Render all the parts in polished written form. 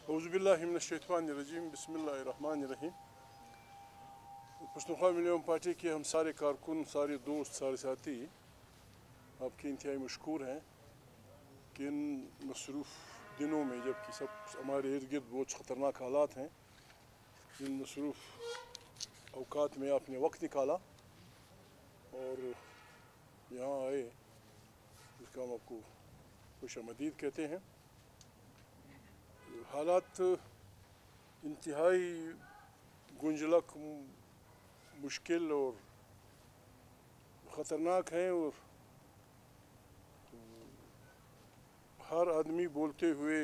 औज़ुबिल्लाहिमिनश्शैतानिर्रजीम बिस्मिल्लाहिर्रहमानिर्रहीम। पश्तूनख्वा मिलियम पार्टी के हम सारे कारकुन, सारे दोस्त, सारे साथी आपके इंतहाई मशकूर हैं कि इन मसरूफ़ दिनों में जबकि सब हमारे इर्द गिर्द बहुत ख़तरनाक हालात हैं, इन मसरूफ़ औकात में आपने वक्त निकाला और यहाँ आए, इसका हम आपको खुशामदीद कहते हैं। हालात इंतहाई गुंजलक, मुश्किल और ख़तरनाक हैं और हर आदमी बोलते हुए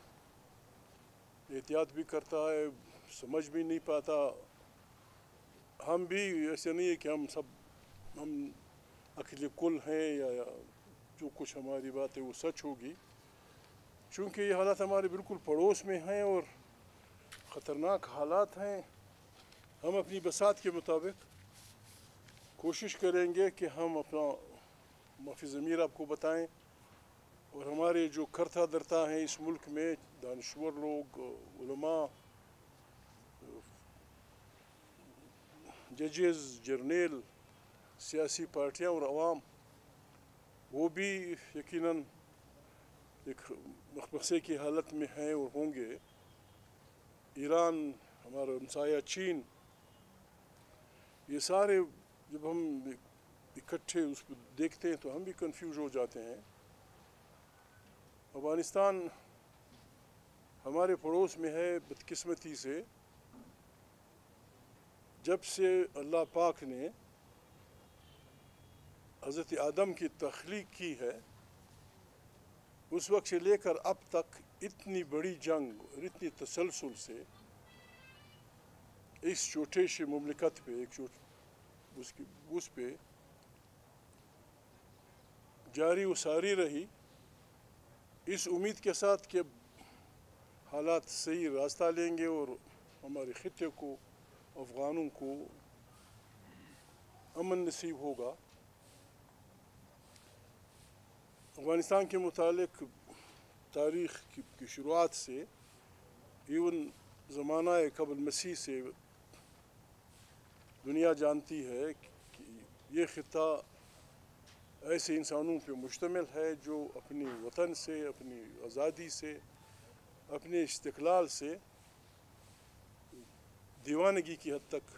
एहतियात भी करता है, समझ भी नहीं पाता। हम भी ऐसे नहीं है कि हम अकेले कुल हैं या जो कुछ हमारी बात है वो सच होगी, चूँकि ये हालात हमारे बिल्कुल पड़ोस में हैं और ख़तरनाक हालात हैं। हम अपनी बसात के मुताबिक कोशिश करेंगे कि हम अपना माफ़ी ज़मीर आपको बताएं और हमारे जो करता दरता हैं इस मुल्क में, दानिश्वर लोग, उलमा, जजेस, जर्नल, सियासी पार्टियां और अवाम, वो भी यकीनन एक मखमसे की हालत में हैं और होंगे। ईरान, हमारा हमसाया चीन, ये सारे जब हम इकट्ठे उसको देखते हैं तो हम भी कंफ्यूज हो जाते हैं। अफ़गानिस्तान हमारे पड़ोस में है। बदकिस्मती से जब से अल्लाह पाक ने हज़रत आदम की तख्लीक की है, उस वक्त से लेकर अब तक इतनी बड़ी जंग और इतनी तसलसल से इस छोटे से मुमलिकत पे उस पे जारी व सारी रही, इस उम्मीद के साथ कि हालात सही रास्ता लेंगे और हमारे ख़ित्ते को, अफ़गानों को अमन नसीब होगा। अफ़गानिस्तान के मुतालिक तारीख़ की शुरुआत से इवन ज़माना क़ब्ल मसीह से दुनिया जानती है कि ये ख़ित्ता ऐसे इंसानों पे मुश्तमिल है जो अपनी वतन से, अपनी आज़ादी से, अपने इस्तिक़लाल से दीवानगी की हद तक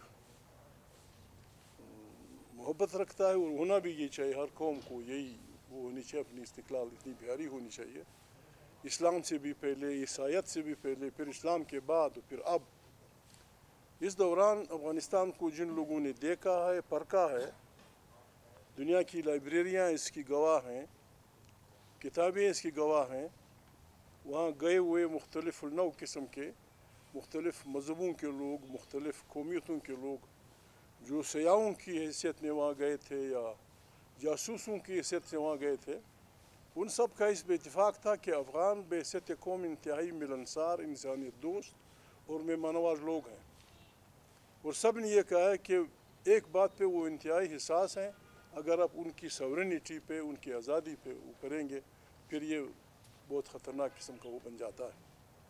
मोहब्बत रखता है और होना भी ये चाहिए। हर कौम को यही वो होनी चाहिए, अपनी इस्तिक़लाल इतनी प्यारी होनी चाहिए। इस्लाम से भी पहले, ईसाईयत से भी पहले, फिर इस्लाम के बाद, फिर अब इस दौरान अफ़गानिस्तान को जिन लोगों ने देखा है, परखा है, दुनिया की लाइब्रेरियाँ इसकी गवाह हैं, किताबें इसकी गवाह हैं। वहाँ गए हुए मुख्तलिफ़ नौ किस्म के मुख्तलिफ़ मज़हबों के लोग, मुख्तलिफ़ कौमियतों के लोग जो सयाहों की हैसियत में वहाँ गए थे या जासूसों की हैसियत से वहाँ गए थे, उन सब का इस पर इत्तिफ़ाक़ था कि अफ़गान बहैसियत कौम इंतहाई मिलनसार, इंसानियत दोस्त और मेहमानवाज़ लोग हैं। और सब ने यह कहा है कि एक बात पे वो इंतहाई हिसास हैं, अगर आप उनकी सॉवरेनिटी पे, उनकी आज़ादी पे वो करेंगे, फिर ये बहुत ख़तरनाक किस्म का वो बन जाता है।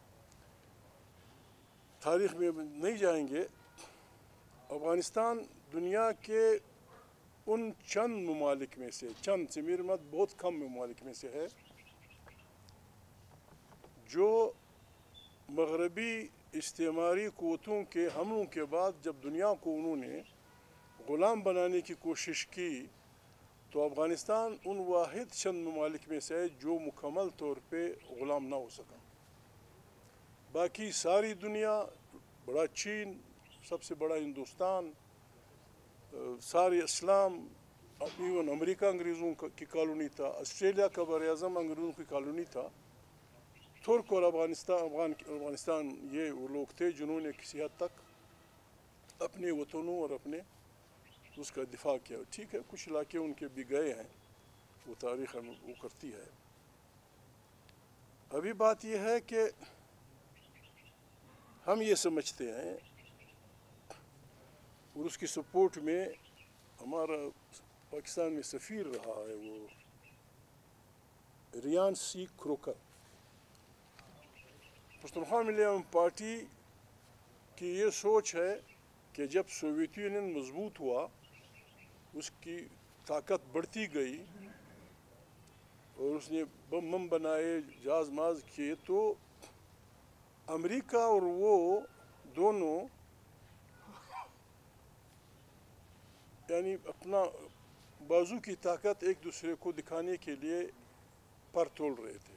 तारीख़ में नहीं जाएंगे। अफ़गानिस्तान दुनिया के उन चंद ममालिक में से, चंद से मेरे मत बहुत कम ममालिक में से है जो मग़रबी इस्तेमारी क़ुव्वतों के हमलों के बाद जब दुनिया को उन्होंने ग़ुलाम बनाने की कोशिश की, तो अफ़गानिस्तान उन वाहिद चंद ममालिक में से है जो मुकम्मल तौर पे ग़ुलाम ना हो सका। बाकी सारी दुनिया, बड़ा चीन, सबसे बड़ा हिंदुस्तान, सारे इस्लाम, इवन अमेरिका अंग्रेज़ों की कॉलोनी था, ऑस्ट्रेलिया का बर-ए-आज़म अंग्रेज़ों की कॉलोनी था। तुर्क और अफ़गानिस्तान ये वो लोग थे जिन्होंने किसी हद तक अपने वतनों और अपने उसका दिफा किया। ठीक है, कुछ इलाके उनके भी गए हैं, वो तारीख़ हमें वो करती है। अभी बात यह है कि हम ये समझते हैं और उसकी सपोर्ट में हमारा पाकिस्तान में सफ़ीर रहा है वो Ryan C Crocker, Pashtunkhwa militia party کی یہ سوچ ہے کہ جب سوویت یونین مضبوط ہوا، اس کی طاقت بڑھتی گئی اور اس نے بم بنائے، جہاز ماز کیے، تو امریکہ اور وہ دونوں یعنی اپنا بازو کی طاقت ایک دوسرے کو دکھانے کے لیے پر تول رہے تھے۔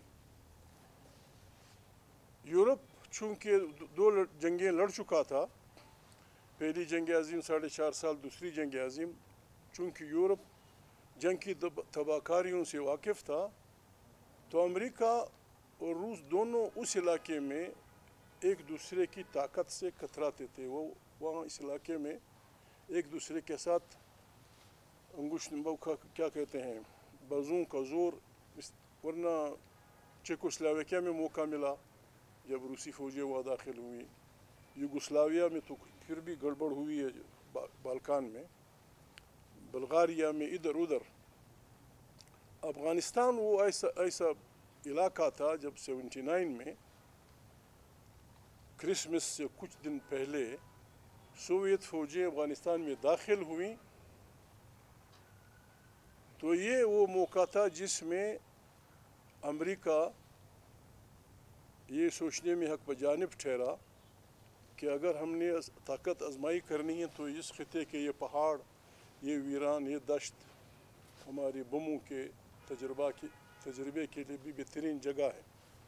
یورپ چونکہ دو جنگیں لڑ چکا تھا، پہلی جنگ عظیم 4.5 سال، دوسری جنگ عظیم، چونکہ یورپ جنگ کی تباہ کاریوں سے واقف تھا، تو امریکہ اور روس دونوں اس علاقے میں ایک دوسرے کی طاقت سے کتراتے تھے۔ وہ وہاں اس علاقے میں ایک دوسرے کے ساتھ کیا کہتے ہیں، بازوں کا زور، ورنہ چیکوسلاویکیا میں موقع ملا جب روسی فوجیں وہاں داخل ہوئیں، یوگوسلاویا میں تو پھر بھی گڑبڑ ہوئی ہے، بالکان میں، بلغاریہ میں، ادھر ادھر۔ افغانستان وہ ایسا علاقہ تھا جب 79 میں کرسمس سے کچھ دن پہلے سوویت فوجیں افغانستان میں داخل ہوئیں، تو یہ وہ موقع تھا جس میں امریکہ یہ سوچنے میں حق بجانب ٹھہرا کہ اگر ہم نے طاقت آزمائی کرنی ہے تو اس خطے کے یہ پہاڑ، یہ ویران، یہ دشت ہمارے بموں کے تجربے کے لیے بھی بہترین جگہ ہے۔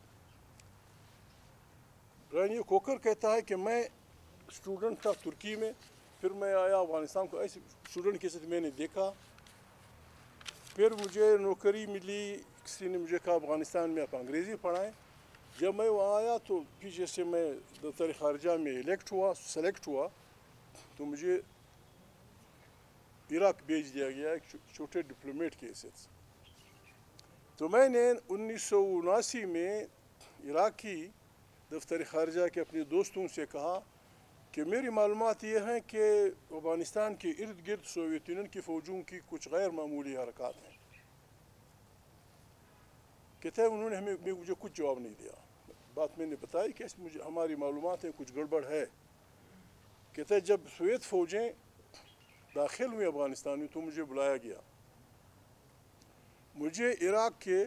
رانی کوکر کہتا ہے کہ میں اسٹوڈنٹ تھا ترکی میں، پھر میں آیا افغانستان کو، ایسے اسٹوڈنٹ کے ساتھ میں نے دیکھا، پھر مجھے نوکری ملی، کسی نے مجھے کہا افغانستان میں آپ انگریزی پڑھائیں۔ جب میں وہاں آیا تو پیچھے سے میں دفتر خارجہ میں سلیکٹ ہوا تو مجھے عراق بھیج دیا گیا ایک چھوٹے ڈپلومیٹ کی حیثیت سے۔ تو میں نے 1979 میں عراقی دفتر خارجہ کے اپنے دوستوں سے کہا کہ میری معلومات یہ ہیں کہ افغانستان کے ارد گرد سوویت یونین کی فوجوں کی کچھ غیر معمولی حرکات ہیں۔ کہتے ہیں انہوں نے مجھے کچھ جواب نہیں دیا، بات میں نے بتائی کہ مجھے ہماری معلومات ہیں کچھ گڑبڑ ہے۔ کہتے ہیں جب سوویت فوجیں داخل ہوئی افغانستان میں تو مجھے بلایا گیا، مجھے عراق کے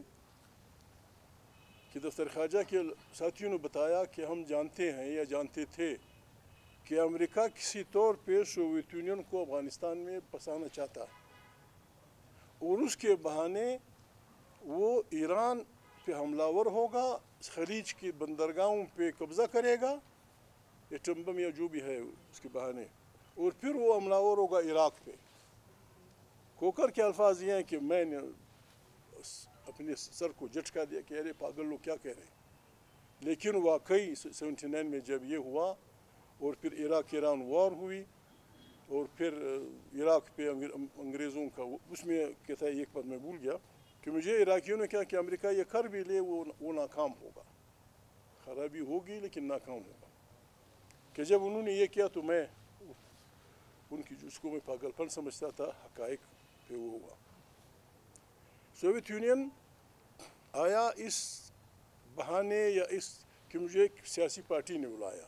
دفتر خارجہ کے ساتھیوں نے بتایا کہ ہم جانتے ہیں یا جانتے تھے کہ امریکہ کسی طور پہ سوویت یونین کو افغانستان میں پھنسانا چاہتا ہے اور اس کے بہانے وہ ایران پہ حملہ ور ہوگا، خلیج کی بندرگاہوں پہ قبضہ کرے گا، ایٹم بم یا جو بھی ہے اس کے بہانے، اور پھر وہ حملہ ور ہوگا عراق پہ۔ کوکر کے الفاظ یہ ہیں کہ میں نے اپنے سر کو جھٹکا دیا کہ ارے پاگل لوگ کیا کہہ رہے ہیں، لیکن واقعی 79 میں جب یہ ہوا اور پھر عراق ایران وار ہوئی اور پھر عراق پہ انگریزوں کا اس میں کہتا ہے ایک بات میں بھول گیا کہ مجھے عراقیوں نے کہا کہ امریکہ یہ کر بھی لے وہ ناکام ہوگا، خرابی ہوگی لیکن ناکام ہوگا۔ کہ جب انہوں نے یہ کیا تو میں ان کی جس کو میں پاگل پن سمجھتا تھا حقائق پہ وہ ہوا۔ سوویت یونین آیا اس بہانے یا اس کہ مجھے ایک سیاسی پارٹی نے بلایا،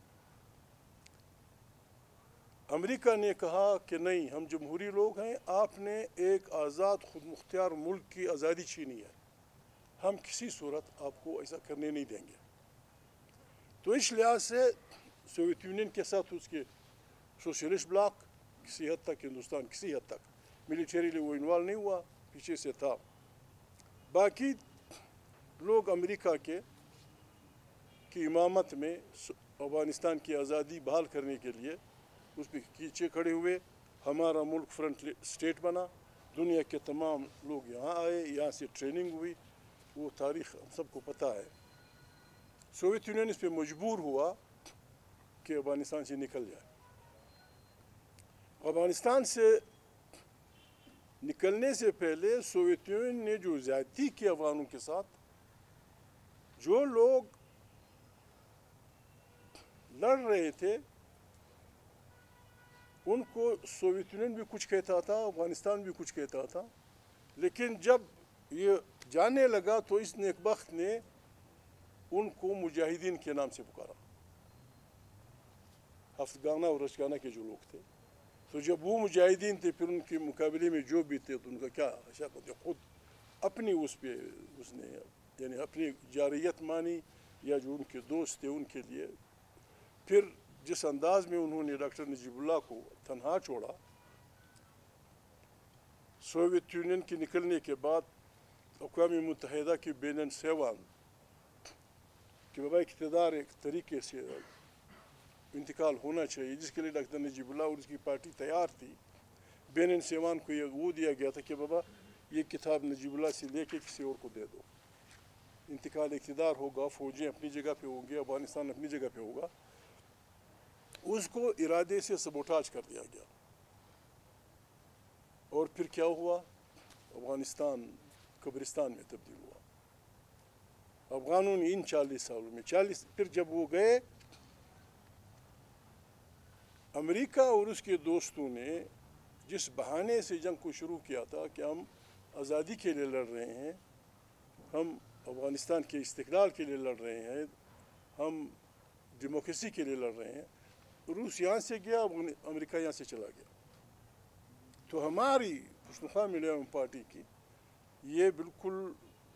امریکہ نے کہا کہ نہیں ہم جمہوری لوگ ہیں، آپ نے ایک آزاد خود مختار ملک کی آزادی چھینی ہے، ہم کسی صورت آپ کو ایسا کرنے نہیں دیں گے۔ تو اس لحاظ سے سوویت یونین کے ساتھ اس کے سوشلسٹ بلاک کسی حد تک، ہندوستان کسی حد تک ملیٹریلی وہ انوالو نہیں ہوا، پیچھے سے تھا۔ باقی لوگ امریکہ کی امامت میں افغانستان کی آزادی بحال کرنے کے لیے اس پہ پیچھے کھڑے ہوئے، ہمارا ملک فرنٹ اسٹیٹ بنا، دنیا کے تمام لوگ یہاں آئے، یہاں سے ٹریننگ ہوئی، وہ تاریخ ہم سب کو پتہ ہے۔ سوویت یونین اس پہ مجبور ہوا کہ افغانستان سے نکل جائے۔ افغانستان سے نکلنے سے پہلے سوویت یونین نے جو زیادتی کی افغانوں کے ساتھ، جو لوگ لڑ رہے تھے ان کو سوویت یونین بھی کچھ کہتا تھا، افغانستان بھی کچھ کہتا تھا، لیکن جب یہ جانے لگا تو اس نیک بخت نے ان کو مجاہدین کے نام سے پکارا، ہفتگانہ اور رشگانہ کے جو لوگ تھے. تو جب وہ مجاہدین تھے پھر ان کے مقابلے میں جو بھی تھے تو ان کا کیا حشاقت، خود اپنی اس نے یعنی اپنی جارحیت مانی یا جو ان کے دوست تھے ان کے لیے. پھر جس انداز میں انہوں نے ڈاکٹر نجیب اللہ کو تنہا چھوڑا سوویت یونین کے نکلنے کے بعد، اقوام متحدہ کی بین سیوان کہ بابا اقتدار ایک طریقے سے انتقال ہونا چاہیے، جس کے لیے ڈاکٹر نجیب اللہ اور اس کی پارٹی تیار تھی. بین سیوان کو یہ وہ دیا گیا تھا کہ بابا یہ کتاب نجیب اللہ سے لے کے کسی اور کو دے دو، انتقال اقتدار ہوگا، فوجیں اپنی جگہ پہ ہوں گے، افغانستان اپنی جگہ پہ ہوگا. اس کو ارادے سے سبوٹاج کر دیا گیا. اور پھر کیا ہوا؟ افغانستان قبرستان میں تبدیل ہوا. افغانوں نے ان 40 سالوں میں پھر جب وہ گئے، امریکہ اور اس کے دوستوں نے جس بہانے سے جنگ کو شروع کیا تھا کہ ہم آزادی کے لیے لڑ رہے ہیں، ہم افغانستان کے استقلال کے لیے لڑ رہے ہیں، ہم ڈیموکریسی کے لیے لڑ رہے ہیں، روس یہاں سے گیا، امریکہ یہاں سے چلا گیا. تو ہماری پشتونخوا ملیالم پارٹی کی یہ بالکل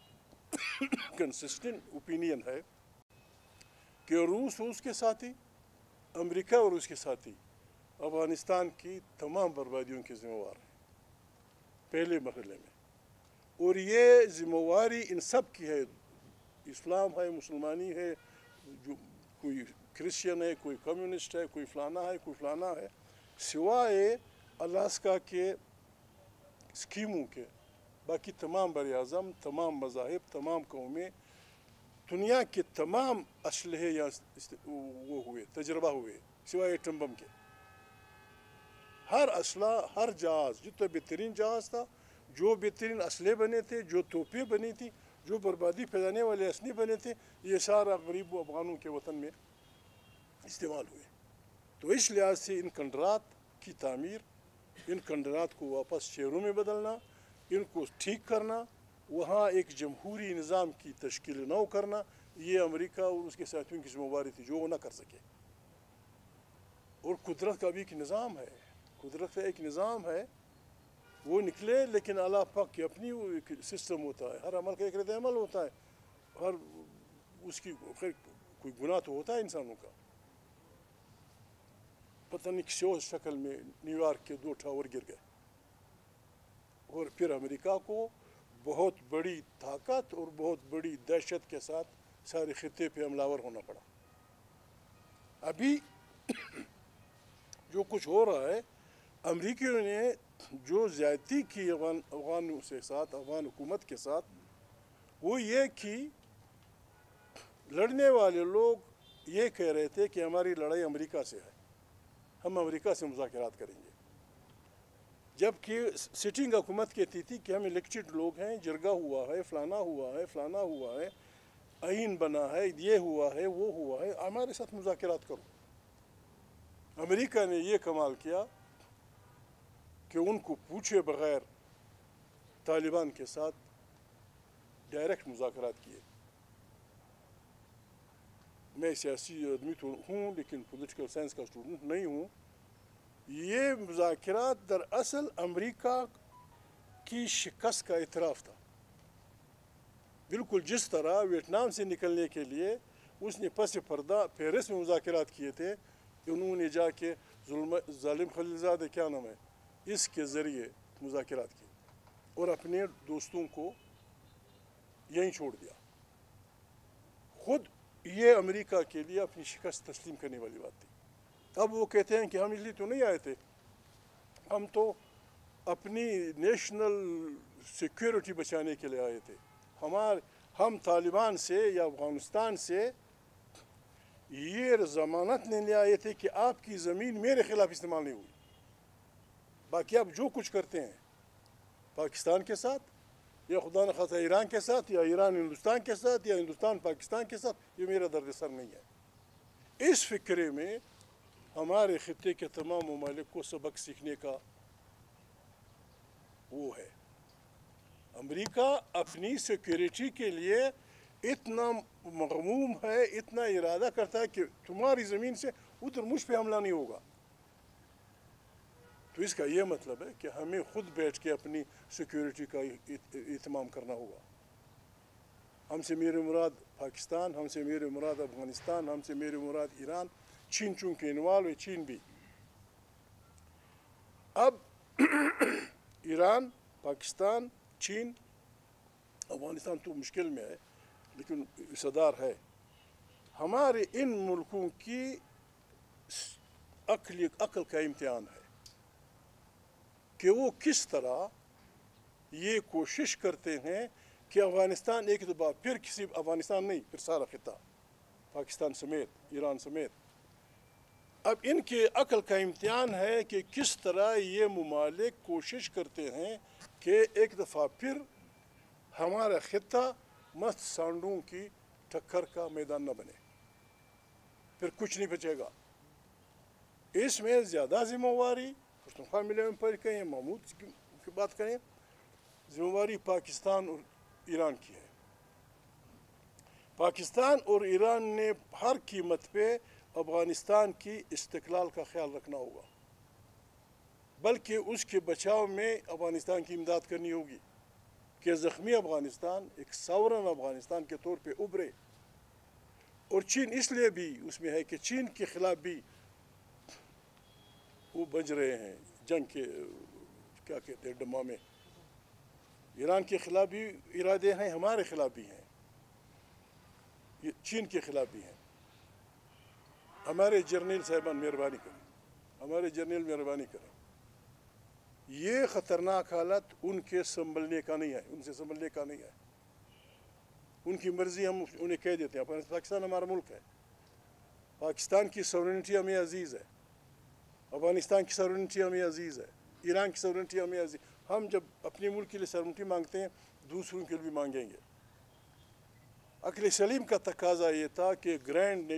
کنسسٹنٹ اوپینین ہے کہ روس اور اس کے ساتھی، امریکہ اور اس کے ساتھی افغانستان کی تمام بربادیوں کے ذمہ وار ہیں پہلے مرحلے میں. اور یہ ذمہ واری ان سب کی ہے، اسلام ہے، مسلمانی ہے، جو کوئی کرسچن ہے، کوئی کمیونسٹ ہے، کوئی فلانا ہے، کوئی فلانا ہے، سوائے الاسکا کے اسکیموں کے باقی تمام بر اعظم، تمام مذاہب، تمام قومیں، دنیا کے تمام اسلحے یہاں وہ ہوئے، تجربہ ہوئے سوائے ایٹم بم کے. ہر اسلحہ، ہر جہاز، جتنا بہترین جہاز تھا، جو بہترین اسلحے بنے تھے، جو توپیں بنی تھی، جو بربادی پھیلانے والے اسلحے بنے تھے، یہ سارا غریب و افغانوں کے وطن میں استعمال ہوئے. تو اس لحاظ سے ان کھنڈرات کی تعمیر، ان کھنڈرات کو واپس شہروں میں بدلنا، ان کو ٹھیک کرنا، وہاں ایک جمہوری نظام کی تشکیل نو کرنا، یہ امریکہ اور اس کے ساتھیوں کی ذمہ داری تھی جو وہ نہ کر سکے. اور قدرت کا بھی ایک نظام ہے، قدرت کا ایک نظام ہے، وہ نکلے، لیکن اللہ پاک کی اپنی وہ ایک سسٹم ہوتا ہے، ہر عمل کا ایک رد عمل ہوتا ہے، ہر اس کی کوئی گناہ تو ہوتا ہے انسانوں کا. پتہ نہیں کسی اور شکل میں نیو یارک کے 2 ٹاور گر گئے، اور پھر امریکہ کو بہت بڑی طاقت اور بہت بڑی دہشت کے ساتھ سارے خطے پہ حملہ آور ہونا پڑا. ابھی جو کچھ ہو رہا ہے، امریکیوں نے جو زیادتی کی افغانوں کے ساتھ، افغان حکومت کے ساتھ، وہ یہ کہ لڑنے والے لوگ یہ کہہ رہے تھے کہ ہماری لڑائی امریکہ سے ہے، ہم امریکہ سے مذاکرات کریں گے، جبکہ سٹنگ حکومت کہتی تھی کہ ہم الیکٹڈ لوگ ہیں، جرگہ ہوا ہے، فلانا ہوا ہے، فلانا ہوا ہے، آئین بنا ہے، یہ ہوا ہے، وہ ہوا ہے، ہمارے ساتھ مذاکرات کرو. امریکہ نے یہ کمال کیا کہ ان کو پوچھے بغیر طالبان کے ساتھ ڈائریکٹ مذاکرات کیے. میں سیاسی آدمی تو ہوں لیکن پولیٹیکل سائنس کا اسٹوڈنٹ نہیں ہوں. یہ مذاکرات دراصل امریکہ کی شکست کا اعتراف تھا. بالکل جس طرح ویتنام سے نکلنے کے لیے اس نے پس پردہ پیرس میں مذاکرات کیے تھے، انہوں نے جا کے ظالم خلیلزادہ کیا نام ہے، اس کے ذریعے مذاکرات کیے اور اپنے دوستوں کو یہیں چھوڑ دیا. خود یہ امریکہ کے لیے اپنی شکست تسلیم کرنے والی بات تھی. اب وہ کہتے ہیں کہ ہم اس لیے تو نہیں آئے تھے، ہم تو اپنی نیشنل سیکیورٹی بچانے کے لیے آئے تھے. ہم طالبان سے یا افغانستان سے یہ ضمانت لینے آئے تھے کہ آپ کی زمین میرے خلاف استعمال نہیں ہوئی. باقی آپ جو کچھ کرتے ہیں پاکستان کے ساتھ یا خدا نخواستہ ایران کے ساتھ یا ایران ہندوستان کے ساتھ یا ہندوستان پاکستان کے ساتھ، یہ میرا درد سر نہیں ہے. اس فکرے میں ہمارے خطے کے تمام ممالک کو سبق سیکھنے کا وہ ہے. امریکہ اپنی سیکیورٹی کے لیے اتنا مغموم ہے، اتنا ارادہ کرتا ہے کہ تمہاری زمین سے ادھر مجھ پہ حملہ نہیں ہوگا. تو اس کا یہ مطلب ہے کہ ہمیں خود بیٹھ کے اپنی سیکیورٹی کا اہتمام کرنا ہوگا. ہم سے میرے مراد پاکستان، ہم سے میرے مراد افغانستان، ہم سے میرے مراد ایران، چین چونکہ انوالو ہے، چین بھی. اب ایران، پاکستان، چین، افغانستان تو مشکل میں ہے لیکن صدار ہے. ہمارے ان ملکوں کی عقل کا امتحان ہے کہ وہ کس طرح یہ کوشش کرتے ہیں کہ افغانستان ایک دفعہ پھر کسی، افغانستان نہیں پھر سارا خطہ، پاکستان سمیت، ایران سمیت. اب ان کے عقل کا امتحان ہے کہ کس طرح یہ ممالک کوشش کرتے ہیں کہ ایک دفعہ پھر ہمارا خطہ مست سانڈوں کی ٹکر کا میدان نہ بنے، پھر کچھ نہیں بچے گا. اس میں زیادہ ذمہ واری پختونخوا ملے میں پر کہیں، محمود کی بات کریں، ذمہ واری پاکستان اور ایران کی ہے. پاکستان اور ایران نے ہر قیمت پہ افغانستان کی استقلال کا خیال رکھنا ہوگا، بلکہ اس کے بچاؤ میں افغانستان کی امداد کرنی ہوگی کہ زخمی افغانستان ایک ساورن افغانستان کے طور پہ ابھرے. اور چین اس لیے بھی اس میں ہے کہ چین کے خلاف بھی وہ بج رہے ہیں جنگ کے، کیا کہتے ہیں، ڈمہ میں. ایران کے خلاف بھی ارادے ہیں، ہمارے خلاف بھی ہیں، چین کے خلاف بھی ہیں. ہمارے جرنیل صاحبان مہربانی کریں، ہمارے جرنیل مہربانی کریں. یہ خطرناک حالت ان کے سنبھلنے کا نہیں ہے، ان سے سنبھلنے کا نہیں ہے. ان کی مرضی ہم انہیں کہہ دیتے ہیں. پاکستان ہمارا ملک ہے، پاکستان کی سورنٹی ہمیں عزیز ہے، افغانستان کی سورنٹی ہمیں عزیز ہے، ایران کی سورنٹی ہمیں عزیز. ہم جب اپنے ملک کے لیے سورنٹی مانگتے ہیں دوسروں کے لیے بھی مانگیں گے. عقل سلیم کا تقاضا یہ تھا کہ گرینڈ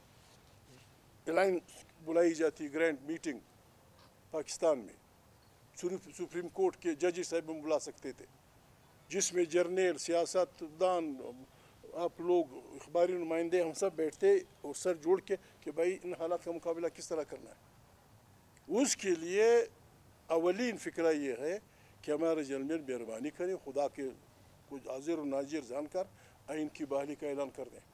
بلائی جاتی، گرینڈ میٹنگ پاکستان میں، سپریم کورٹ کے ججز صاحب ہم بلا سکتے تھے، جس میں جرنیل، سیاست دان، آپ لوگ، اخباری نمائندے، ہم سب بیٹھتے اور سر جوڑ کے کہ بھائی ان حالات کا مقابلہ کس طرح کرنا ہے. اس کے لیے اولین فکرہ یہ ہے کہ ہمارے جرنیل مہربانی کریں، خدا کے کچھ حاضر و ناظر جان کر آئین کی بحالی کا اعلان کر دیں.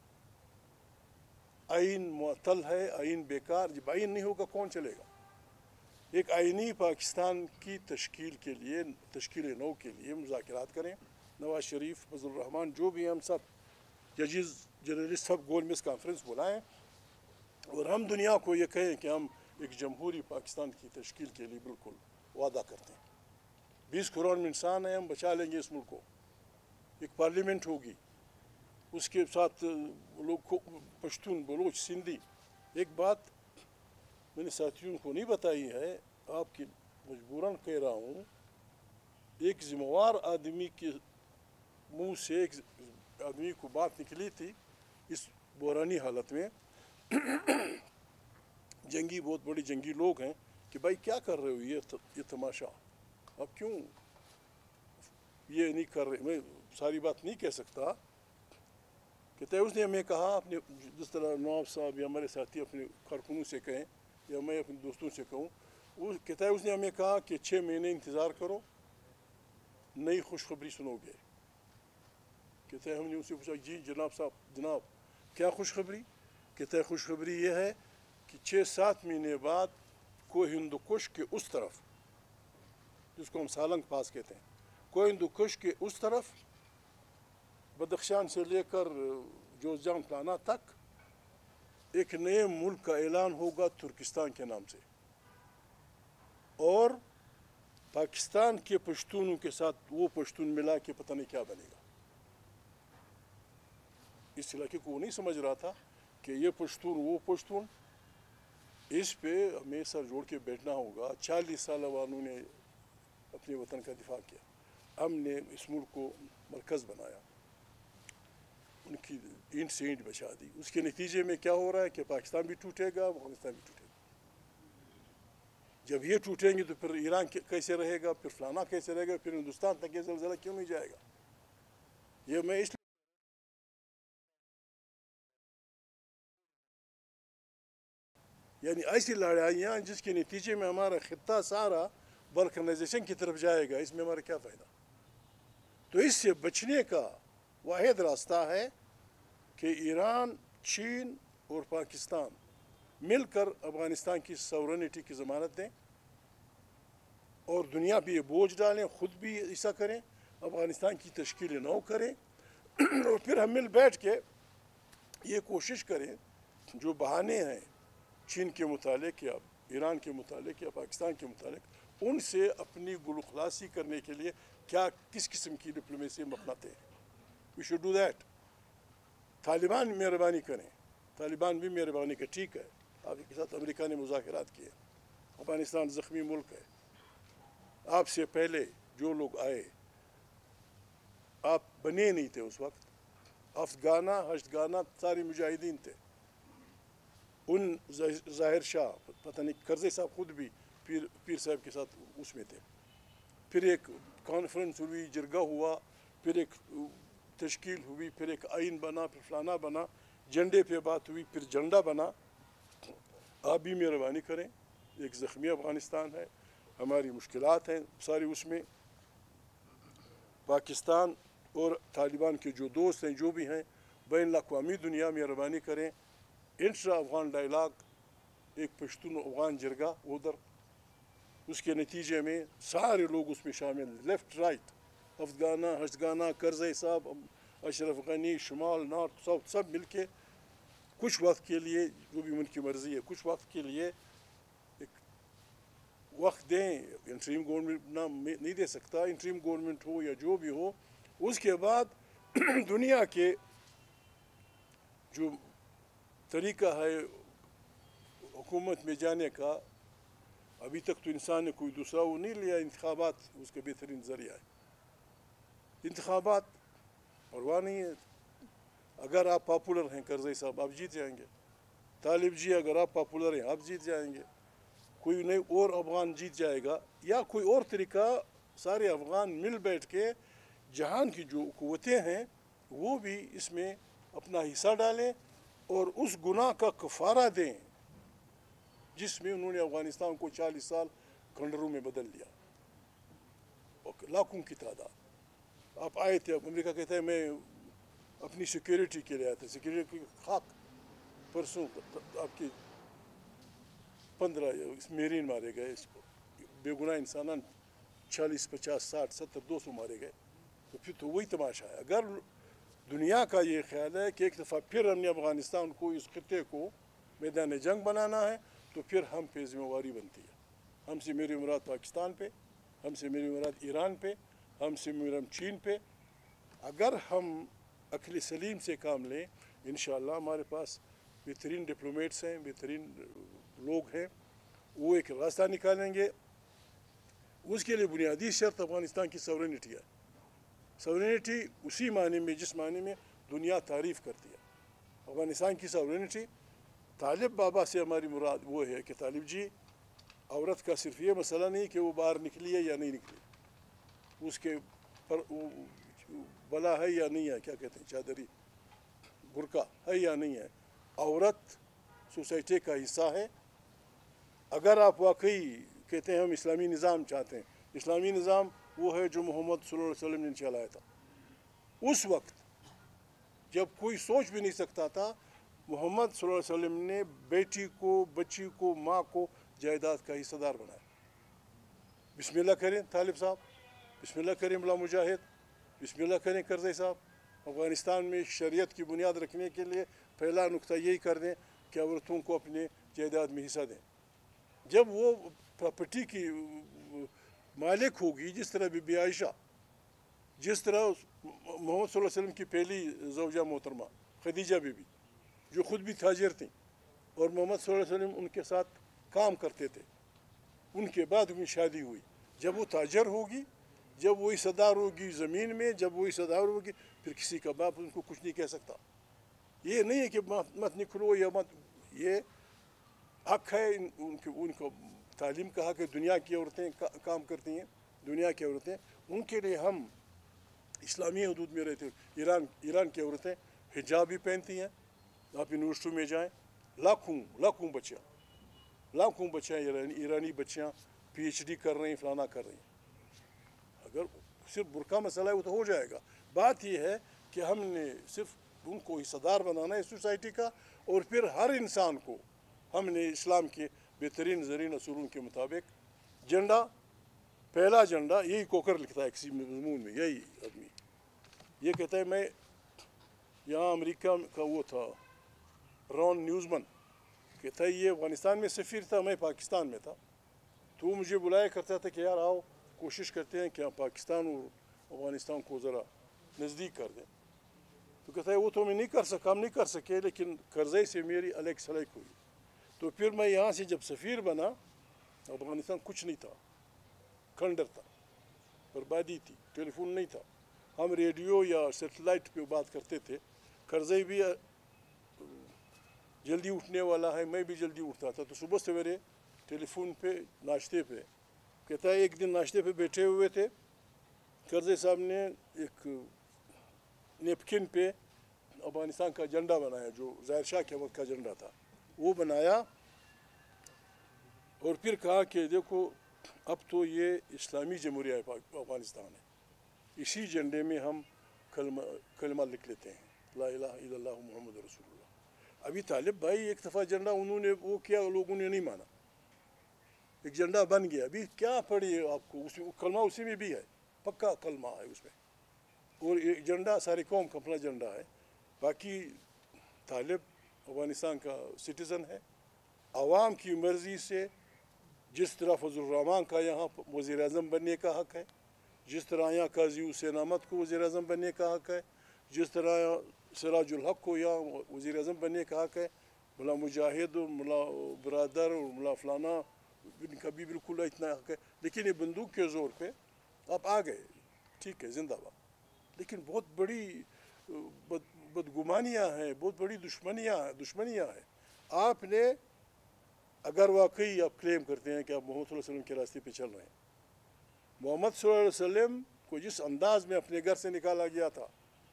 آئین معطل ہے، آئین بیکار. جب آئین نہیں ہوگا کون چلے گا؟ ایک آئینی پاکستان کی تشکیل کے لیے، تشکیل نو کے لیے مذاکرات کریں. نواز شریف، فضل الرحمان، جو بھی ہم سب ججز، جرنلسٹ، سب گول میز کانفرنس بلائیں اور ہم دنیا کو یہ کہیں کہ ہم ایک جمہوری پاکستان کی تشکیل کے لیے بالکل وعدہ کرتے ہیں. 20 کروڑ میں انسان ہیں، ہم بچا لیں گے اس ملک کو. ایک پارلیمنٹ ہوگی، اس کے ساتھ لوگ پشتون، بلوچ، سندھی. ایک بات میں نے ساتھیوں کو نہیں بتائی ہے، آپ کی مجبوراً کہہ رہا ہوں، ایک ذمہ وار آدمی کے منہ سے ایک آدمی کو بات نکلی تھی اس بحرانی حالت میں، جنگی، بہت بڑی جنگی لوگ ہیں، کہ بھائی کیا کر رہے ہو یہ تماشا، اب کیوں یہ نہیں کر رہے. میں ساری بات نہیں کہہ سکتا. کہتا ہے اس نے ہمیں کہا، اپنے جس طرح نواب صاحب یا ہمارے ساتھی اپنے کارکنوں سے کہیں یا میں اپنے دوستوں سے کہوں، وہ کہتا ہے اس نے ہمیں کہا کہ 6 مہینے انتظار کرو، نئی خوشخبری سنو گے. کہتا ہے ہم نے ان سے پوچھا جی جناب صاحب، جناب کیا خوشخبری؟ کہتا ہے خوشخبری یہ ہے کہ 6-7 مہینے بعد کوہ ہندو کش کے اس طرف، جس کو ہم سالنگ پاس کہتے ہیں، کوہ ہندو کش کے اس طرف، بدخشان سے لے کر جوزجان پلانا تک، ایک نئے ملک کا اعلان ہوگا ترکستان کے نام سے، اور پاکستان کے پشتونوں کے ساتھ وہ پشتون ملا کے پتہ نہیں کیا بنے گا. اس علاقے کو وہ نہیں سمجھ رہا تھا کہ یہ پشتون وہ پشتون. اس پہ ہمیں سر جوڑ کے بیٹھنا ہوگا. 40 سال عواموں نے اپنے وطن کا دفاع کیا، ہم نے اس ملک کو مرکز بنایا، ان کی اینٹ سے اینٹ بچا دی. اس کے نتیجے میں کیا ہو رہا ہے کہ پاکستان بھی ٹوٹے گا، افغانستان بھی ٹوٹے گا. جب یہ ٹوٹیں گے تو پھر ایران کیسے رہے گا، پھر فلانا کیسے رہے گا، پھر ہندوستان تک یہ زلزلہ کیوں نہیں جائے گا؟ یہ میں اس یعنی ایسی لڑائیاں جس کے نتیجے میں ہمارا خطہ سارا بلکنائزیشن کی طرف جائے گا، اس میں ہمارا کیا فائدہ؟ تو اس سے بچنے کا واحد راستہ ہے کہ ایران، چین اور پاکستان مل کر افغانستان کی سورنٹی کی ضمانت دیں اور دنیا پہ یہ بوجھ ڈالیں، خود بھی ایسا کریں، افغانستان کی تشکیل نو کریں اور پھر ہم مل بیٹھ کے یہ کوشش کریں جو بہانے ہیں چین کے متعلق یا ایران کے متعلق یا پاکستان کے متعلق، ان سے اپنی گلو خلاصی کرنے کے لیے کس قسم کی ڈپلومیسی مقناتے ہیں. We should do that. Taliban مہربانی کریں، طالبان بھی مہربانی کریں، ٹھیک ہے آپ کے ساتھ امریکہ نے مذاکرات کیے، افغانستان زخمی ملک ہے، آپ سے پہلے جو لوگ آئے آپ بنے نہیں تھے اس وقت، افغانہ ہشتگانہ سارے مجاہدین تھے. ان ظاہر شاہ پتہ نہیں کرزئی صاحب خود بھی پیر صاحب کے ساتھ اس میں تھے. پھر ایک کانفرنس ہوئی، جرگہ ہوا، پھر ایک تشکیل ہوئی، پھر ایک آئین بنا، پھر فلانا بنا، جھنڈے پہ بات ہوئی، پھر جھنڈا بنا. آپ بھی مہربانی کریں، ایک زخمی افغانستان ہے، ہماری مشکلات ہیں ساری، اس میں پاکستان اور طالبان کے جو دوست ہیں جو بھی ہیں، بین الاقوامی دنیا مہربانی کریں، انٹرا افغان ڈائلاگ، ایک پشتون افغان جرگہ ادھر، اس کے نتیجے میں سارے لوگ اس میں شامل ہیں، لیفٹ رائٹ، افغانہ ہشتگانہ، کرزئی صاحب، اشرف غنی، شمال نارتھ ساؤتھ، سب مل کے کچھ وقت کے لیے، جو بھی ان کی مرضی ہے، کچھ وقت کے لیے ایک وقت دیں. انٹریم گورنمنٹ نہ نہیں دے سکتا، انٹریم گورنمنٹ ہو یا جو بھی ہو. اس کے بعد دنیا کے جو طریقہ ہے حکومت میں جانے کا، ابھی تک تو انسان نے کوئی دوسرا وہ نہیں لیا، انتخابات اس کا بہترین ذریعہ ہے. انتخابات پرواہ نہیں ہے، اگر آپ پاپولر ہیں کرزئی صاحب آپ جیت جائیں گے، طالب جی اگر آپ پاپولر ہیں آپ جیت جائیں گے، کوئی نہیں اور افغان جیت جائے گا، یا کوئی اور طریقہ. سارے افغان مل بیٹھ کے جہان کی جو قوتیں ہیں وہ بھی اس میں اپنا حصہ ڈالیں اور اس گناہ کا کفارہ دیں جس میں انہوں نے افغانستان کو 40 سال کھنڈروں میں بدل دیا، لاکھوں کی تعداد. آپ آئے تھے، امریکہ کہتا ہے میں اپنی سیکیورٹی کے لیے آیا تھا، سیکیورٹی کی خاک. پرسوں آپ کی 15 میرین مارے گئے، اس کو بے گناہ انسانان 40 50 60 70 200 مارے گئے. تو پھر تو وہی تماشا ہے. اگر دنیا کا یہ خیال ہے کہ ایک دفعہ پھر ہم نے افغانستان کو، اس خطے کو میدان جنگ بنانا ہے، تو پھر ہم پہ ذمہ داری بنتی ہے. ہم سے میری مراد پاکستان پہ، ہم سے میری مراد ایران پہ، ہم سے میری مراد چین پہ. اگر ہم عقل سلیم سے کام لیں، انشاءاللہ ہمارے پاس بہترین ڈپلومیٹس ہیں، بہترین لوگ ہیں، وہ ایک راستہ نکالیں گے. اس کے لیے بنیادی شرط افغانستان کی سورینٹی ہے. سورینٹی اسی معنی میں جس معنی میں دنیا تعریف کرتی ہے. افغانستان کی سورینٹی، طالب بابا سے ہماری مراد وہ ہے کہ طالب جی، عورت کا صرف یہ مسئلہ نہیں کہ وہ باہر نکلی ہے یا نہیں نکلی، اس کے پر بلا ہے یا نہیں ہے، کیا کہتے ہیں، چادری برقع ہے یا نہیں ہے. عورت سوسائٹی کا حصہ ہے. اگر آپ واقعی کہتے ہیں ہم اسلامی نظام چاہتے ہیں، اسلامی نظام وہ ہے جو محمد صلی اللہ علیہ وسلم نے چلایا تھا. اس وقت جب کوئی سوچ بھی نہیں سکتا تھا، محمد صلی اللہ علیہ وسلم نے بیٹی کو، بچی کو، ماں کو جائیداد کا حصہ دار بنایا. بسم اللہ کریں طالب صاحب، بسم اللہ کریں ملا مجاہد، بسم اللہ کریں کرزئی صاحب. افغانستان میں شریعت کی بنیاد رکھنے کے لیے پہلا نقطہ یہی کر دیں کہ عورتوں کو اپنے جائیداد میں حصہ دیں. جب وہ پراپرٹی کی مالک ہوگی، جس طرح بی بی عائشہ، جس طرح محمد صلی اللہ علیہ وسلم کی پہلی زوجہ محترمہ خدیجہ بی بی، جو خود بھی تاجر تھیں اور محمد صلی اللہ علیہ وسلم ان کے ساتھ کام کرتے تھے، ان کے بعد ان کی شادی ہوئی. جب وہ تاجر ہوگی، جب وہ حصہ دار ہوگی زمین میں، جب وہ حصہ دار ہوگی، پھر کسی کا باپ ان کو کچھ نہیں کہہ سکتا. یہ نہیں ہے کہ مت نکلو یا مت، یہ حق ہے ان کو تعلیم کا حق ہے. دنیا کی عورتیں کام کرتی ہیں، دنیا کی عورتیں، ان کے لیے ہم اسلامی حدود میں رہتے ہیں. ایران کی عورتیں حجاب بھی پہنتی ہیں. آپ یونیورسٹیوں میں جائیں، لاکھوں بچیاں لاکھوں بچیاں ایرانی بچیاں PhD کر رہی ہیں، فلانا کر رہی ہیں. اگر صرف برقع مسئلہ ہے وہ تو ہو جائے گا. بات یہ ہے کہ ہم نے صرف ان کو حصہ دار بنانا ہے سوسائٹی کا، اور پھر ہر انسان کو ہم نے اسلام کے بہترین زرین اصولوں کے مطابق جھنڈا، پہلا جھنڈا یہی کوکر لکھتا ہے کسی مضمون میں، یہی آدمی یہ کہتا ہے. میں یہاں امریکہ کا وہ تھا رون نیوزمن، کہتا ہے یہ افغانستان میں سفیر تھا، میں پاکستان میں تھا، تو وہ مجھے بلایا کرتا تھا کہ یار آؤ کوشش کرتے ہیں کہ ہم پاکستان اور افغانستان کو ذرا نزدیک کر دیں. تو کہتا ہے وہ تو میں نہیں کر سکا، ہم نہیں کر سکے، لیکن قرضے سے میری الیک سلیک ہوئی. تو پھر میں یہاں سے جب سفیر بنا، افغانستان کچھ نہیں تھا، کھنڈر تھا، بربادی تھی، ٹیلی فون نہیں تھا، ہم ریڈیو یا سیٹلائٹ پہ بات کرتے تھے. قرضے بھی جلدی اٹھنے والا ہے، میں بھی جلدی اٹھتا تھا. تو صبح سویرے ٹیلی فون پہ ناشتے پہ کہتا ہے ایک دن ناشتے پہ بیٹھے ہوئے تھے، قرضے صاحب نے ایک نیپکن پہ افغانستان کا جھنڈا بنایا جو ظاہر شاہ کے وقت کا جھنڈا تھا، وہ بنایا اور پھر کہا کہ دیکھو اب تو یہ اسلامی جمہوریہ افغانستان ہے، اسی جھنڈے میں ہم کلمہ لکھ لیتے ہیں، لا الہ الا اللہ محمد رسول اللہ. ابھی طالب بھائی ایک دفعہ جھنڈا انہوں نے وہ کیا، لوگوں نے نہیں مانا، ایک جھنڈا بن گیا. ابھی کیا پڑھی آپ کو، اس میں کلمہ اسی میں بھی ہے، پکا کلمہ ہے اس میں، اور یہ جھنڈا ساری قوم کا اپنا جھنڈا ہے. باقی طالب افغانستان کا سٹیزن ہے، عوام کی مرضی سے جس طرح فضل الرحمان کا یہاں وزیر اعظم بننے کا حق ہے، جس طرح یہاں قاضی حسین احمد کو وزیر اعظم بننے کا حق ہے، جس طرح سراج الحق کو یہاں وزیر اعظم بننے کا حق ہے، ملا مجاہد اور ملا برادر اور ملا فلانا ان کا بھی بالکل اتنا حق ہے. لیکن یہ بندوق کے زور پہ آپ آ گئے، ٹھیک ہے زندہ باد، لیکن بہت بڑی بدگمانیاں ہیں، بہت بڑی دشمنیاں ہیں. آپ نے اگر واقعی آپ کلیم کرتے ہیں کہ آپ محمد صلی اللہ علیہ وسلم کے راستے پہ چل رہے ہیں، محمد صلی اللہ علیہ وسلم کو جس انداز میں اپنے گھر سے نکالا گیا تھا،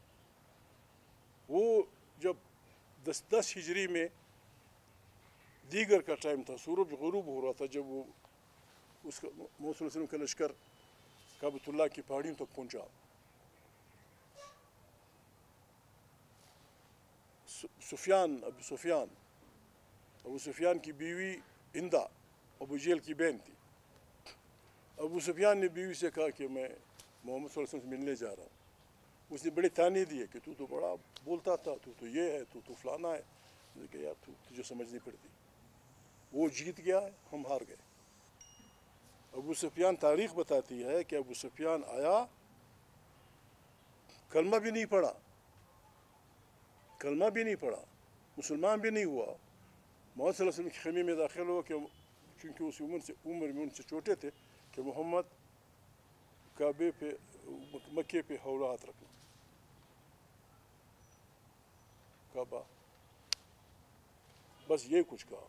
وہ جب 10 ہجری میں دیگر کا ٹائم تھا، سورج غروب ہو رہا تھا، جب وہ اس کا محمد صلی اللہ علیہ وسلم کا لشکر کعبۃ اللہ کی پہاڑیوں تک پہنچا. ابو سفیان کی بیوی ہندا ابو جہل کی بہن تھی. ابو سفیان نے بیوی سے کہا کہ میں محمد صلی اللہ علیہ وسلم سے ملنے جا رہا ہوں. اس نے بڑے تانے دیے کہ تو بڑا بولتا تھا، تو یہ ہے، تو فلانا ہے. میں نے کہا یار تجھے سمجھ نہیں پڑتی، وہ جیت گیا ہے، ہم ہار گئے. ابو سفیان، تاریخ بتاتی ہے کہ ابو سفیان آیا، کلمہ بھی نہیں پڑھا، مسلمان بھی نہیں ہوا. محمد صلی اللہ علیہ وسلم کے خیمے میں داخل ہوا کہ چونکہ اس عمر میں ان سے چھوٹے تھے کہ محمد کعبے پہ مکے پہ حول ہاتھ رکھنا، کعبہ، بس یہ کچھ کہا.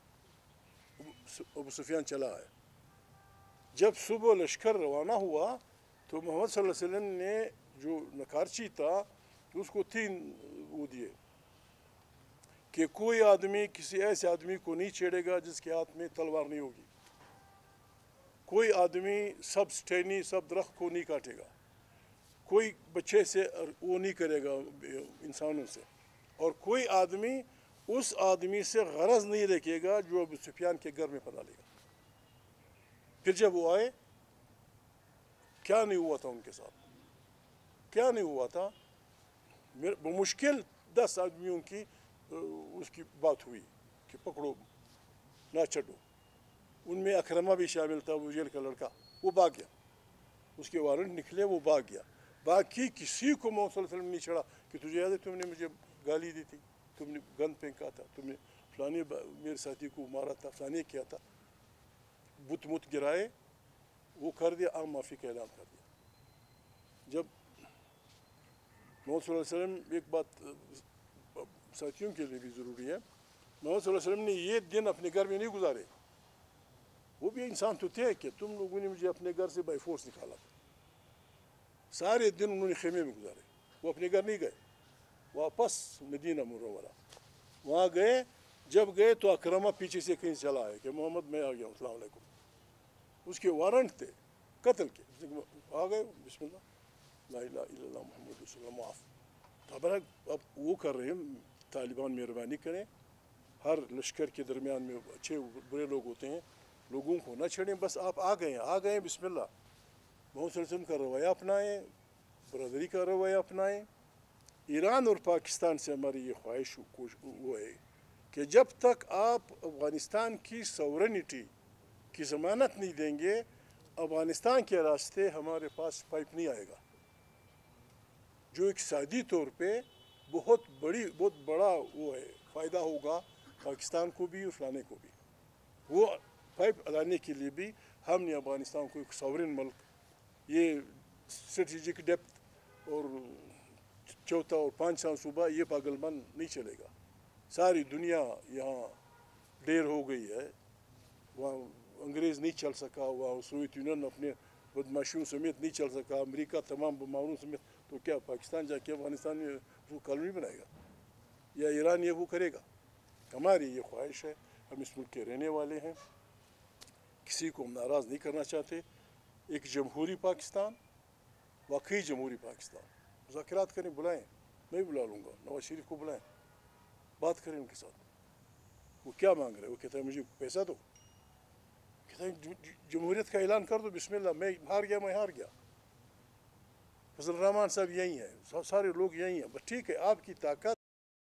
ابو سفیان چلا ہے. جب صبح لشکر روانہ ہوا تو محمد صلی اللہ علیہ وسلم نے جو نکارچی تھا اس کو 3 وہ دیے کہ کوئی آدمی کسی ایسے آدمی کو نہیں چھیڑے گا جس کے ہاتھ میں تلوار نہیں ہوگی، کوئی آدمی سب درخت کو نہیں کاٹے گا، کوئی بچے سے وہ نہیں کرے گا انسانوں سے، اور کوئی آدمی اس آدمی سے غرض نہیں رکھے گا جو ابو سفیان کے گھر میں پناہ لے گا. پھر جب وہ آئے، کیا نہیں ہوا تھا ان کے ساتھ، کیا نہیں ہوا تھا. بمشکل 10 آدمیوں کی اس کی بات ہوئی کہ پکڑو نہ چھڈو. ان میں اکرمہ بھی شامل تھا، ابو جہل کا لڑکا، وہ بھاگ گیا، اس کے وارنٹ نکلے، وہ بھاگ گیا. باقی کسی کو محمد صلی اللہ علیہ وسلم نہیں چھڑا کہ تجھے یاد ہے تم نے مجھے گالی دی تھی، تم نے گند پھینکا تھا، تم نے فلانے میرے ساتھی کو مارا تھا، فلانے کیا تھا. بت مت گرائے، وہ کر دیا، عام معافی کا اعلان کر دیا. جب محمد صلی اللہ علیہ وسلم، ایک بات ساتھیوں کے لیے بھی ضروری ہے، محمد صلی اللہ علیہ وسلم نے یہ دن اپنے گھر میں نہیں گزارے. وہ بھی انسان تو تھے کہ تم لوگوں نے مجھے اپنے گھر سے بائی فورس نکالا تھا. سارے دن انہوں نے خیمے میں گزارے، وہ اپنے گھر نہیں گئے، واپس مدینہ منورہ وہاں گئے. جب گئے تو اکرمہ پیچھے سے کہیں چلا آئے کہ محمد میں آ گیا ہوں السلام علیکم. اس کے وارنٹ تھے قتل کے, آ گئے بسم اللہ لا الہ الا اللہ محمد رسول اللہ معاف. اب وہ کر رہے ہیں طالبان, مہربانی کریں, ہر لشکر کے درمیان میں اچھے برے لوگ ہوتے ہیں, لوگوں کو نہ چھڑیں, بس آپ آ گئے بسم اللہ. محمد صلی اللہ علیہ وسلم کا رویہ اپنائیں, برادری کا رویہ اپنائیں. ایران اور پاکستان سے ہماری یہ خواہش وہ ہے کہ جب تک آپ افغانستان کی سورنٹی کی ضمانت نہیں دیں گے, افغانستان کے راستے ہمارے پاس پائپ نہیں آئے گا, جو اقتصادی طور پہ بہت بڑا وہ ہے, فائدہ ہوگا پاکستان کو بھی اور فلانے کو بھی. وہ پائپ لانے کے لیے بھی ہم نے افغانستان کو ایک سورن ملک, یہ اسٹریٹجک ڈیپتھ اور چوتھا اور پانچواں صوبہ, یہ پاگل من نہیں چلے گا. ساری دنیا یہاں ڈیر ہو گئی ہے, وہاں انگریز نہیں چل سکا, وہاں سوویت یونین اپنے بدماشیوں سمیت نہیں چل سکا, امریکہ تمام بماروں سمیت, تو کیا پاکستان جا کے افغانستان میں وہ کالونی بنائے گا یا ایران یہ وہ کرے گا؟ ہماری یہ خواہش ہے, ہم اس ملک کے رہنے والے ہیں, کسی کو ہم ناراض نہیں کرنا چاہتے. ایک جمہوری پاکستان, واقعی جمہوری پاکستان, مذاکرات کریں, بلائیں, میں بلا لوں گا, نواز شریف کو بلائیں, بات کریں ان کے ساتھ. وہ کیا مانگ رہے ہیں؟ وہ کہتا ہے مجھے پیسہ دو, کہتا ہے جمہوریت کا اعلان کر دو, بسم اللہ, میں ہار گیا. فضل الرحمان صاحب یہی ہیں, سارے لوگ یہی ہیں, بس ٹھیک ہے, آپ کی طاقت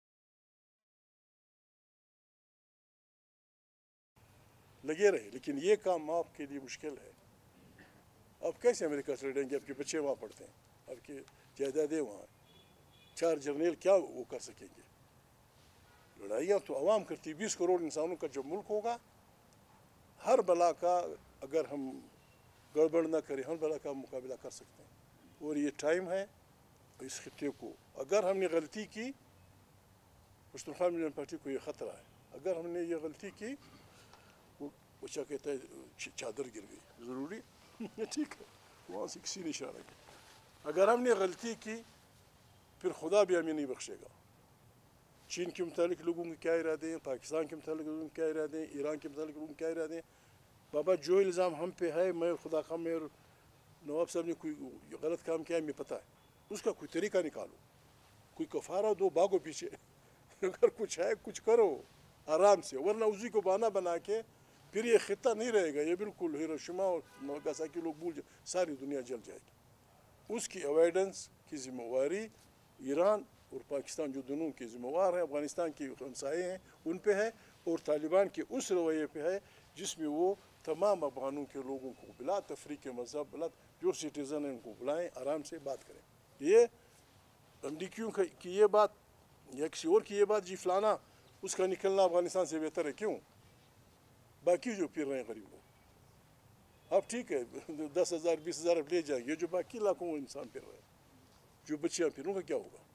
لگے رہے, لیکن یہ کام آپ کے لیے مشکل ہے. آپ کیسے امریکہ سے لڑیں گے؟ آپ کے بچے وہاں پڑھتے ہیں, آپ کی جائیدادیں وہاں ہیں, 4 جرنیل کیا وہ کر سکیں گے؟ لڑائیاں تو عوام کرتی, 20 کروڑ انسانوں کا جب ملک ہوگا, ہر بلا کا اگر ہم گڑبڑ نہ کریں, ہر بلا کا مقابلہ کر سکتے ہیں. اور یہ ٹائم ہے اس خطے کو, اگر ہم نے غلطی کی, پشتونخوا یونین پارٹی کو یہ خطرہ ہے, اگر ہم نے یہ غلطی کی, وہ کیا کہتا ہے چادر گر گئی, ضروری ٹھیک ہے, وہاں سے کسی نے اشارہ کیا. اگر ہم نے غلطی کی پھر خدا بھی ہمیں نہیں بخشے گا. چین کے متعلق لوگوں کے کیا ارادے ہیں, پاکستان کے متعلق لوگوں کے کیا ارادے ہیں, ایران کے متعلق لوگوں کے کیا ارادے ہیں. بابا جو الزام ہم پہ ہے, میں خدا کا میں اور نواب صاحب نے کوئی غلط کام کیا ہے, ہمیں پتہ ہے, اس کا کوئی طریقہ نکالو, کوئی کفارہ دو, بھاگو پیچھے. اگر کچھ ہے کچھ کرو آرام سے, ورنہ اسی کو بہانہ بنا کے پھر یہ خطہ نہیں رہے گا, یہ بالکل ہیروشیما اور ناگاساکی لوگ بھول جائے, ساری دنیا جل جائے گی. اس کی اوائیڈنس کی ذمہ داری ایران اور پاکستان, جو دونوں کے ذمہ وار ہیں, افغانستان کے ہمسائے ہیں, ان پہ ہے, اور طالبان کے اس رویے پہ ہے جس میں وہ تمام افغانوں کے لوگوں کو بلا تفریق مذہب, بلا جو سٹیزن ہیں ان کو بلائیں, آرام سے بات کریں. یہ امریکیوں کی یہ بات یا کسی اور کی یہ بات, جی فلانا اس کا نکلنا افغانستان سے بہتر ہے, کیوں؟ باقی جو پھر رہے ہیں غریب لوگ, اب ٹھیک ہے 10,000 20,000 لے جائیں گے, جو باقی لاکھوں انسان پھر رہے ہیں, جو بچیاں پھر ان کا کیا ہوگا؟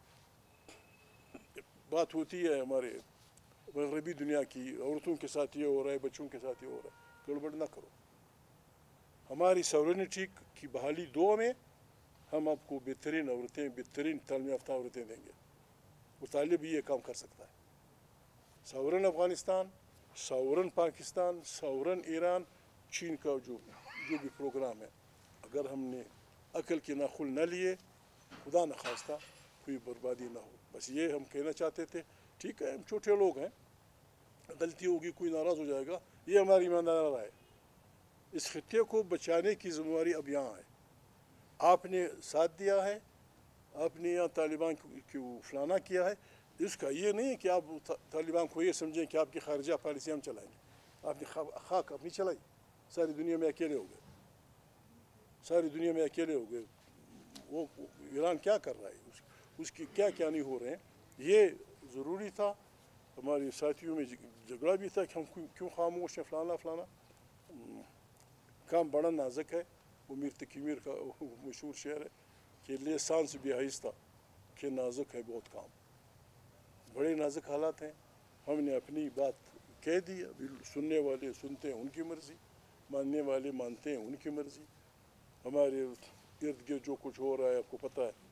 بات ہوتی ہے ہمارے مغربی دنیا کی, عورتوں کے ساتھ یہ ہو رہا ہے, بچوں کے ساتھ یہ ہو رہا ہے, گڑبڑ نہ کرو. ہماری سورنٹی کی بحالی دو میں ہم آپ کو بہترین عورتیں, بہترین تعلیم یافتہ عورتیں دیں گے. وہ طالب بھی یہ کام کر سکتا ہے. سورن افغانستان, سورن پاکستان, سورن ایران, چین کا جو بھی پروگرام ہے, اگر ہم نے عقل کے ناخن نہ لیے, خدا نخواستہ کوئی بربادی نہ ہو. بس یہ ہم کہنا چاہتے تھے. ٹھیک ہے, ہم چھوٹے لوگ ہیں, غلطی ہوگی, کوئی ناراض ہو جائے گا, یہ ہماری ایمانداری ہے. اس خطے کو بچانے کی ذمہ داری اب یہاں ہے. آپ نے ساتھ دیا ہے, آپ نے یہاں طالبان کی فلانا کیا ہے, اس کا یہ نہیں کہ آپ طالبان کو یہ سمجھیں کہ آپ کی خارجہ پالیسی ہم چلائیں گے. آپ نے خاک اپنی چلائی, ساری دنیا میں اکیلے ہو گئے, ساری دنیا میں اکیلے ہو گئے. وہ ایران کیا کر رہا ہے, اس کی کیا نہیں ہو رہے ہیں. یہ ضروری تھا. ہمارے ساتھیوں میں جھگڑا بھی تھا کہ ہم کیوں خاموش ہیں, فلانا. کام بڑا نازک ہے. وہ میر تقی میر کا مشہور شعر ہے کہ لیسان سے بھی آہستہ کہ نازک ہے بہت کام. بڑے نازک حالات ہیں. ہم نے اپنی بات کہہ دی, ابھی سننے والے سنتے ہیں, ان کی مرضی, ماننے والے مانتے ہیں, ان کی مرضی. ہمارے ارد گرد جو کچھ ہو رہا ہے آپ کو پتہ ہے,